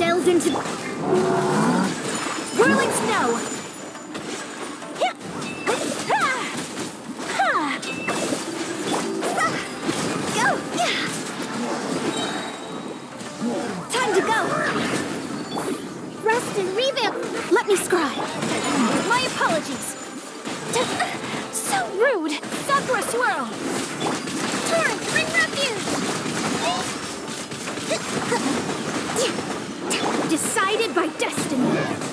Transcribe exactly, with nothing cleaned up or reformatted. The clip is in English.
delve into whirling snow. Time to go. Rest and revamp. Let me scribe. My apologies. So rude. Sakura swirl. Torrent, bring refuge. Decided by destiny.